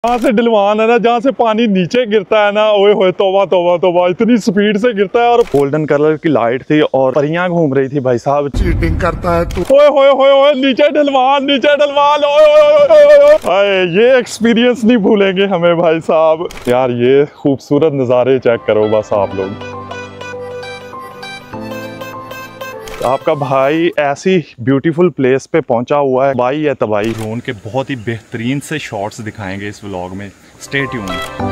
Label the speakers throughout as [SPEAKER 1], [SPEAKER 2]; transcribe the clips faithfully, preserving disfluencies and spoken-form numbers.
[SPEAKER 1] जहाँ से ढलवान है ना, जहाँ से पानी नीचे गिरता है ना, ओए होए तौबा तौबा तौबा, इतनी स्पीड से गिरता है। और गोल्डन कलर की लाइट थी और परियां घूम रही थी। भाई साहब
[SPEAKER 2] चीटिंग करता है तू।
[SPEAKER 1] ओए होए होए होए, नीचे ढलवान, नीचे ढलवान, ओए होए होए होए। ये एक्सपीरियंस नहीं भूलेंगे हमें भाई साहब। यार ये खूबसूरत नज़ारे चेक करो बस आप लोग। आपका भाई ऐसी ब्यूटीफुल प्लेस पे पहुंचा हुआ है। बाई है तबाई।
[SPEAKER 3] ड्रोन के बहुत ही बेहतरीन से शॉट्स दिखाएंगे इस व्लॉग में। Stay tune.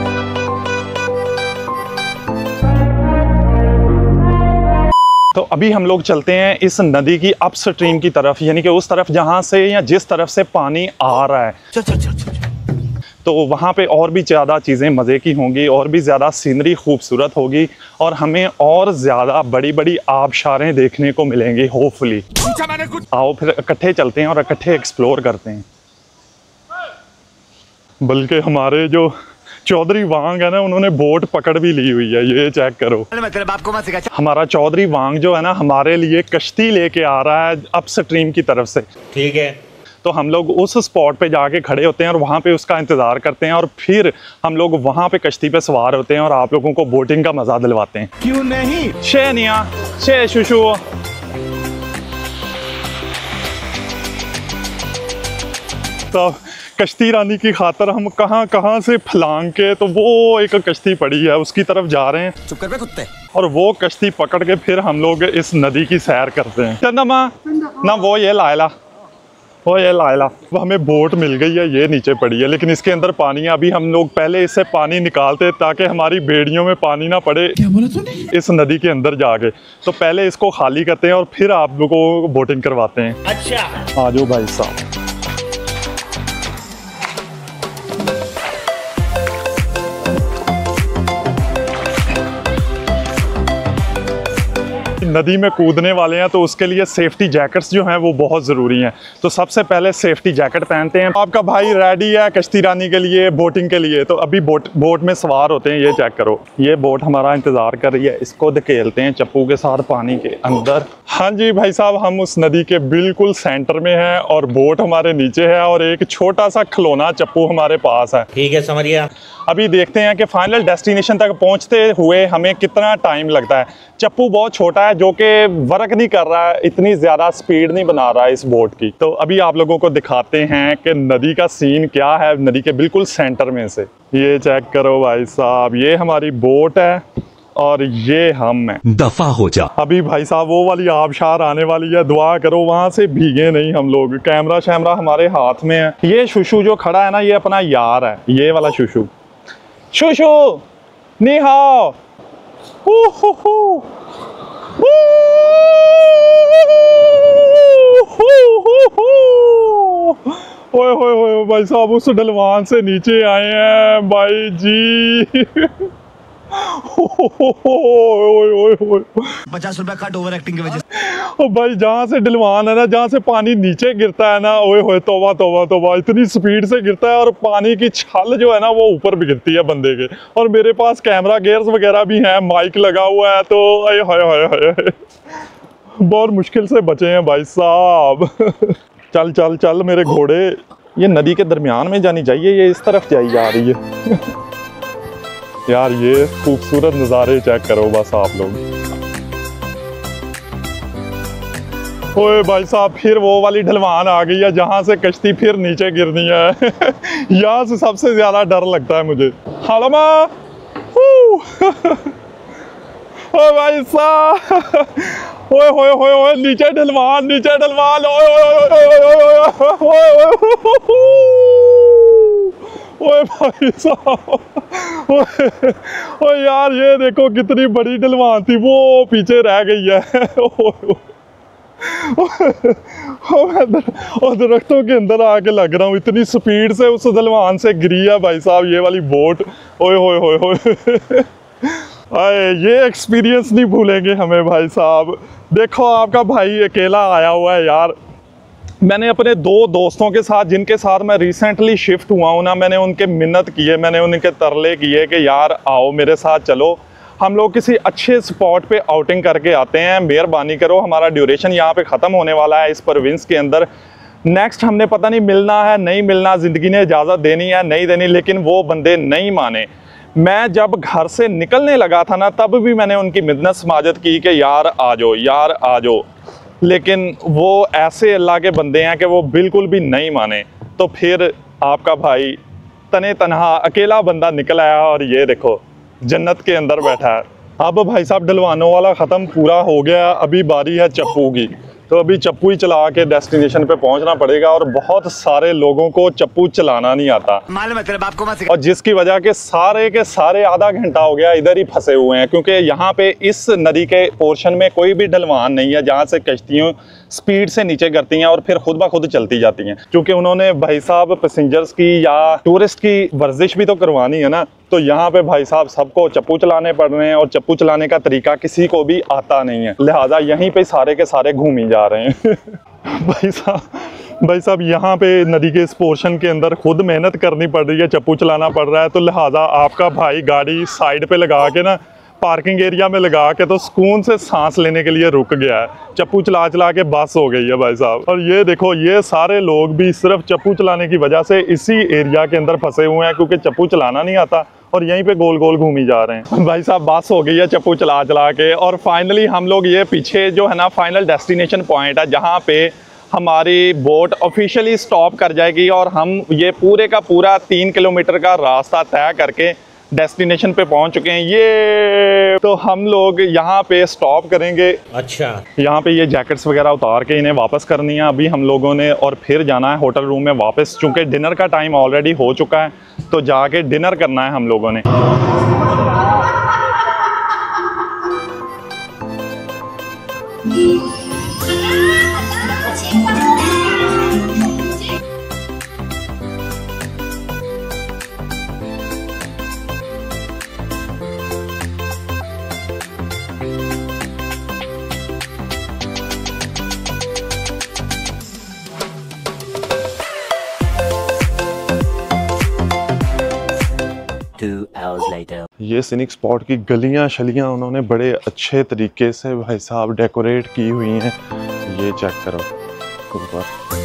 [SPEAKER 1] तो अभी हम लोग चलते हैं इस नदी की अपस्ट्रीम की तरफ, यानी कि उस तरफ जहां से या जिस तरफ से पानी आ रहा है। चल चल चल चल। तो वहाँ पे और भी ज़्यादा चीज़ें मज़े की होंगी, और भी ज़्यादा सीनरी खूबसूरत होगी, और हमें और ज़्यादा बड़ी बड़ी आबशारें देखने को मिलेंगी होपफुली। आओ फिर इकट्ठे चलते हैं और इकट्ठे एक्सप्लोर करते हैं। बल्कि हमारे जो चौधरी वांग है ना, उन्होंने बोट पकड़ भी ली हुई है। ये चेक करो। हमारा चौधरी वांग जो है ना, हमारे लिए कश्ती लेके आ रहा है अपस्ट्रीम की तरफ से।
[SPEAKER 4] ठीक है।
[SPEAKER 1] तो हम लोग उस स्पॉट पे जाके खड़े होते हैं और वहाँ पे उसका इंतज़ार करते हैं, और फिर हम लोग वहाँ पे कश्ती पे सवार होते हैं और आप लोगों को बोटिंग का मज़ा दिलवाते हैं।
[SPEAKER 4] क्यों नहीं?
[SPEAKER 1] शे निया शे शुशु। तो कश्ती रानी की खातर हम कहाँ कहाँ से फलांग के, तो वो एक कश्ती पड़ी है उसकी तरफ जा रहे हैं।
[SPEAKER 4] चुप कर बे कुत्ते।
[SPEAKER 1] और वो कश्ती पकड़ के फिर हम लोग इस नदी की सैर करते हैं। चंदा माँ ना, वो ये लायला, वो ये लायला। वो हमें बोट मिल गई है, ये नीचे पड़ी है, लेकिन इसके अंदर पानी है। अभी हम लोग पहले इससे पानी निकालते ताकि हमारी बेड़ियों में पानी ना पड़े।
[SPEAKER 4] क्या बोला तूने?
[SPEAKER 1] इस नदी के अंदर जाके तो पहले इसको खाली करते हैं और फिर आप लोगों को बोटिंग करवाते हैं।
[SPEAKER 4] अच्छा
[SPEAKER 1] आ जाओ भाई साहब। नदी में कूदने वाले हैं तो उसके लिए सेफ्टी जैकेट्स जो हैं वो बहुत ज़रूरी हैं। तो सबसे पहले सेफ्टी जैकेट पहनते हैं। आपका भाई रेडी है कश्ती रानी के लिए, बोटिंग के लिए। तो अभी बोट बोट में सवार होते हैं। ये चेक करो, ये बोट हमारा इंतज़ार कर रही है। इसको धकेलते हैं चप्पू के साथ पानी के अंदर। हाँ जी भाई साहब, हम उस नदी के बिल्कुल सेंटर में हैं और बोट हमारे नीचे है और एक छोटा सा खिलौना चप्पू हमारे पास है।
[SPEAKER 4] ठीक है, समझिए।
[SPEAKER 1] अभी देखते हैं कि फाइनल डेस्टिनेशन तक पहुंचते हुए हमें कितना टाइम लगता है। चप्पू बहुत छोटा है जो कि वर्क नहीं कर रहा है, इतनी ज़्यादा स्पीड नहीं बना रहा है इस बोट की। तो अभी आप लोगों को दिखाते हैं कि नदी का सीन क्या है नदी के बिल्कुल सेंटर में से। ये चेक करो भाई साहब, ये हमारी बोट है और ये हम हैं।
[SPEAKER 3] दफा हो जा।
[SPEAKER 1] अभी भाई साहब वो वाली आबशार आने वाली है, दुआ करो वहां से भीगे नहीं हम लोग। कैमरा शैमरा हमारे हाथ में है। ये शुशु जो खड़ा है ना, ये अपना यार है, ये वाला शुशु। शुशु नी हाओ। ओए होए होए भाई साहब, उस ढलवान से नीचे आए हैं भाई जी।
[SPEAKER 4] पचास रुपए कट ओवर एक्टिंग की वजह से।
[SPEAKER 1] ओ भाई, जहाँ से ढलवान है ना, जहाँ से पानी नीचे गिरता है ना, ओए होए तौबा तौबा तौबा, इतनी स्पीड से गिरता है और पानी की छाल जो है ना वो ऊपर भी गिरती है बंदे के। और मेरे पास कैमरा गियर्स वगैरह भी हैं, माइक लगा हुआ है, तो अरे हाय हाय हाय, बहुत मुश्किल से बचे हैं भाई साहब। चल चल चल मेरे घोड़े। ये नदी के दरमियान में जानी चाहिए, ये इस तरफ जाई जा रही है। यार ये खूबसूरत नज़ारे चेक करो बस आप लोग। ओए भाई साहब, फिर वो वाली ढलवान आ गई है जहां से कश्ती फिर नीचे गिरनी है। यहाँ से सबसे ज्यादा डर लगता है मुझे। हालमा ओ भाई साहब, ओए होए होए होए, नीचे ढलवान, नीचे ढलवान, ओए ओए भाई साहब, ओए यार ये देखो कितनी बड़ी ढलवान थी, वो पीछे रह गई है। और दरख्तों के अंदर आके लग रहा हूँ, इतनी स्पीड से उस ढलवान से गिरी है भाई साहब ये वाली बोट। ओए होए होए होए, आए ये एक्सपीरियंस नहीं भूलेंगे हमें भाई साहब। देखो आपका भाई अकेला आया हुआ है यार। मैंने अपने दो दोस्तों के साथ, जिनके साथ मैं रिसेंटली शिफ्ट हुआ हूँ ना, मैंने उनके मिन्नत किए, मैंने उनके तरले किए कि यार आओ मेरे साथ चलो, हम लोग किसी अच्छे स्पॉट पे आउटिंग करके आते हैं, मेहरबानी करो, हमारा ड्यूरेशन यहाँ पे ख़त्म होने वाला है इस प्रोविंस के अंदर। नेक्स्ट हमने पता नहीं मिलना है नहीं मिलना, ज़िंदगी ने इजाज़त देनी है नहीं देनी, लेकिन वो बंदे नहीं माने। मैं जब घर से निकलने लगा था ना, तब भी मैंने उनकी मिन्नत समाजत की कि यार आ जाओ यार आ जाओ, लेकिन वो ऐसे अल्लाह के बंदे हैं कि वो बिल्कुल भी नहीं माने। तो फिर आपका भाई तने तनहा अकेला बंदा निकल आया और ये देखो जन्नत के अंदर बैठा है। अब भाई साहब डलवानों वाला ख़त्म पूरा हो गया, अभी बारी है चप्पू की। तो अभी चप्पू ही चला के डेस्टिनेशन पे पहुंचना पड़ेगा, और बहुत सारे लोगों को चप्पू चलाना नहीं आता,
[SPEAKER 4] मालूम है तेरे बाप को मत
[SPEAKER 1] और जिसकी वजह के सारे के सारे आधा घंटा हो गया इधर ही फंसे हुए हैं, क्योंकि यहाँ पे इस नदी के पोर्शन में कोई भी ढलवान नहीं है जहाँ से कश्तियों स्पीड से नीचे करती हैं और फिर खुद ब खुद चलती जाती हैं। क्योंकि उन्होंने भाई साहब पैसेंजर्स की या टूरिस्ट की वर्जिश भी तो करवानी है ना, तो यहाँ पे भाई साहब सबको चप्पू चलाने पड़ रहे हैं, और चप्पू चलाने का तरीका किसी को भी आता नहीं है, लिहाजा यहीं पे सारे के सारे घूम ही जा रहे हैं। भाई साहब भाई साहब यहाँ पे नदी के इस पोर्शन के अंदर खुद मेहनत करनी पड़ रही है, चप्पू चलाना पड़ रहा है, तो लिहाजा आपका भाई गाड़ी साइड पे लगा के ना पार्किंग एरिया में लगा के तो सुकून से सांस लेने के लिए रुक गया है। चप्पू चला चला के बस हो गई है भाई साहब। और ये देखो ये सारे लोग भी सिर्फ चप्पू चलाने की वजह से इसी एरिया के अंदर फंसे हुए हैं, क्योंकि चप्पू चलाना नहीं आता और यहीं पे गोल गोल घूमी जा रहे हैं। भाई साहब बस हो गई है चप्पू चला चला के, और फाइनली हम लोग ये पीछे जो है ना फाइनल डेस्टिनेशन पॉइंट है जहाँ पे हमारी बोट ऑफिशियली स्टॉप कर जाएगी, और हम ये पूरे का पूरा तीन किलोमीटर का रास्ता तय करके डेस्टिनेशन पे पहुंच चुके हैं। ये तो हम लोग यहाँ पे स्टॉप करेंगे।
[SPEAKER 4] अच्छा,
[SPEAKER 1] यहाँ पे ये जैकेट्स वगैरह उतार के इन्हें वापस करनी है अभी हम लोगों ने, और फिर जाना है होटल रूम में वापस, चूँकि डिनर का टाइम ऑलरेडी हो चुका है, तो जाके डिनर करना है हम लोगों ने।
[SPEAKER 2] Two hours later.
[SPEAKER 1] ये सिनिक स्पॉट की गलियां शलियां उन्होंने बड़े अच्छे तरीके से भाई साहब डेकोरेट की हुई हैं। ये चेक करो ऊपर,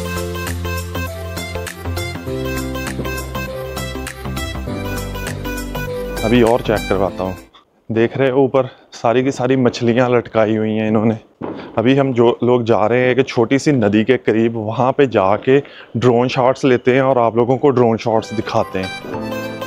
[SPEAKER 1] अभी और चेक करवाता हूँ। देख रहे हो ऊपर सारी की सारी मछलियाँ लटकाई हुई हैं इन्होंने। अभी हम जो लोग जा रहे हैं कि छोटी सी नदी के करीब, वहाँ पे जाके ड्रोन शॉट्स लेते हैं और आप लोगों को ड्रोन शॉट्स दिखाते हैं।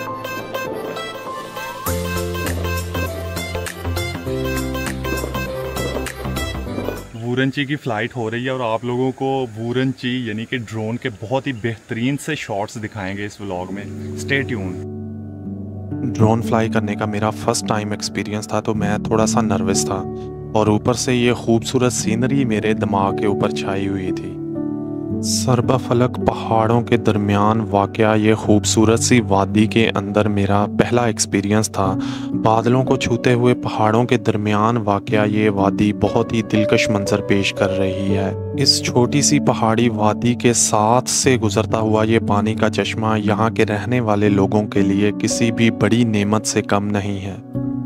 [SPEAKER 3] वूरनची की फ़्लाइट हो रही है और आप लोगों को वूरनची यानी कि ड्रोन के बहुत ही बेहतरीन से शॉट्स दिखाएंगे इस व्लॉग में। Stay tuned.
[SPEAKER 5] ड्रोन फ्लाई करने का मेरा फर्स्ट टाइम एक्सपीरियंस था, तो मैं थोड़ा सा नर्वस था, और ऊपर से ये खूबसूरत सीनरी मेरे दिमाग के ऊपर छाई हुई थी। सरबफलक पहाड़ों के दरमियान वाक़या ये खूबसूरत सी वादी के अंदर मेरा पहला एक्सपीरियंस था। बादलों को छूते हुए पहाड़ों के दरमियान वाक़या ये वादी बहुत ही दिलकश मंजर पेश कर रही है। इस छोटी सी पहाड़ी वादी के साथ से गुजरता हुआ ये पानी का चश्मा यहाँ के रहने वाले लोगों के लिए किसी भी बड़ी नेमत से कम नहीं है।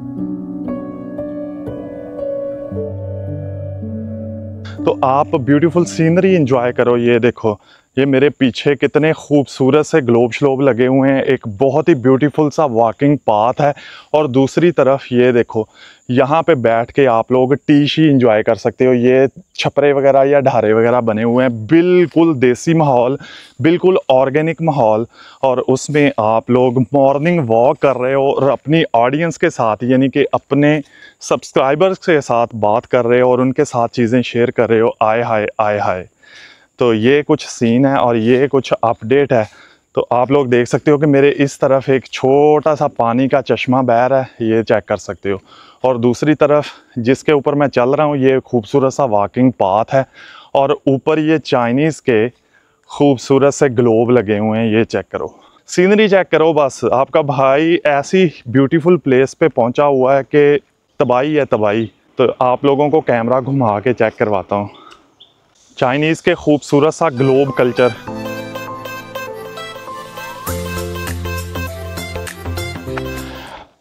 [SPEAKER 1] तो आप ब्यूटीफुल सीनरी एंजॉय करो। ये देखो ये मेरे पीछे कितने खूबसूरत से ग्लोब श्लोब लगे हुए हैं, एक बहुत ही ब्यूटीफुल सा वॉकिंग पाथ है, और दूसरी तरफ ये देखो यहाँ पे बैठ के आप लोग टीश ही इंजॉय कर सकते हो। ये छपरे वगैरह या ढारे वगैरह बने हुए हैं, बिल्कुल देसी माहौल, बिल्कुल ऑर्गेनिक माहौल, और उसमें आप लोग मॉर्निंग वॉक कर रहे हो और अपनी ऑडियंस के साथ यानी कि अपने सब्सक्राइबर्स के साथ बात कर रहे हो और उनके साथ चीज़ें शेयर कर रहे हो। आए हाय आए हाय। तो ये कुछ सीन है और ये कुछ अपडेट है। तो आप लोग देख सकते हो कि मेरे इस तरफ एक छोटा सा पानी का चश्मा बह रहा है, ये चेक कर सकते हो, और दूसरी तरफ जिसके ऊपर मैं चल रहा हूँ ये खूबसूरत सा वॉकिंग पाथ है, और ऊपर ये चाइनीज़ के खूबसूरत से ग्लोब लगे हुए हैं। ये चेक करो, सीनरी चेक करो। बस आपका भाई ऐसी ब्यूटीफुल प्लेस पे पहुँचा हुआ है कि तबाही है तबाही। तो आप लोगों को कैमरा घुमा के चेक करवाता हूँ चाइनीज़ के खूबसूरत सा ग्लोब कल्चर।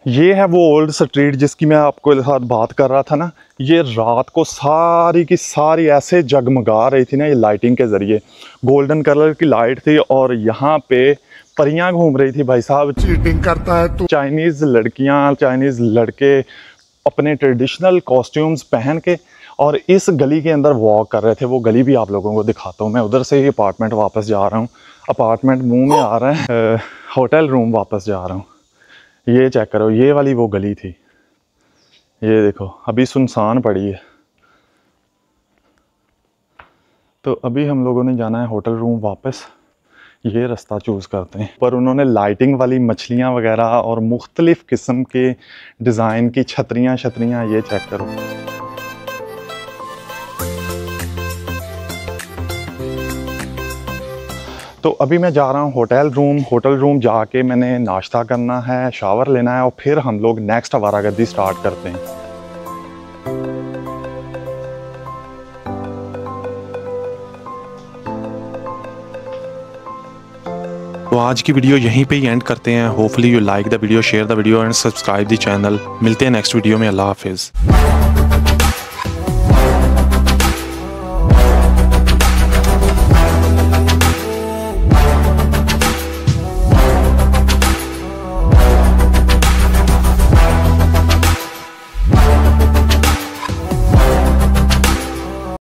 [SPEAKER 1] ये है वो ओल्ड स्ट्रीट जिसकी मैं आपको साथ बात कर रहा था ना। ये रात को सारी की सारी ऐसे जगमगा रही थी ना, ये लाइटिंग के ज़रिए, गोल्डन कलर की लाइट थी और यहाँ पे परियां घूम रही थी भाई साहब।
[SPEAKER 6] चीटिंग करता है तू।
[SPEAKER 1] चाइनीज़ लड़कियाँ, चाइनीज़ लड़के अपने ट्रेडिशनल कॉस्ट्यूम्स पहन के और इस गली के अंदर वॉक कर रहे थे। वो गली भी आप लोगों को दिखाता हूँ मैं। उधर से ही अपार्टमेंट वापस जा रहा हूँ, अपार्टमेंट मुंह में आ रहा है, होटल रूम वापस जा रहा हूँ। ये चेक करो, ये वाली वो गली थी। ये देखो अभी सुनसान पड़ी है। तो अभी हम लोगों ने जाना है होटल रूम वापस। ये रास्ता चूज़ करते हैं। पर उन्होंने लाइटिंग वाली मछलियाँ वगैरह और मुख्तलिफ़ किस्म के डिज़ाइन की छतरियाँ छतरियाँ ये चेक करो। तो अभी मैं जा रहा हूँ होटल रूम। होटल रूम जाके मैंने नाश्ता करना है, शावर लेना है और फिर हम लोग नेक्स्ट आवारागर्दी स्टार्ट करते हैं।
[SPEAKER 5] तो आज की वीडियो यहीं पे ही एंड करते हैं। Hopefully you like the video, share the video and subscribe the channel. मिलते हैं नेक्स्ट वीडियो में। अल्लाह हाफिज़।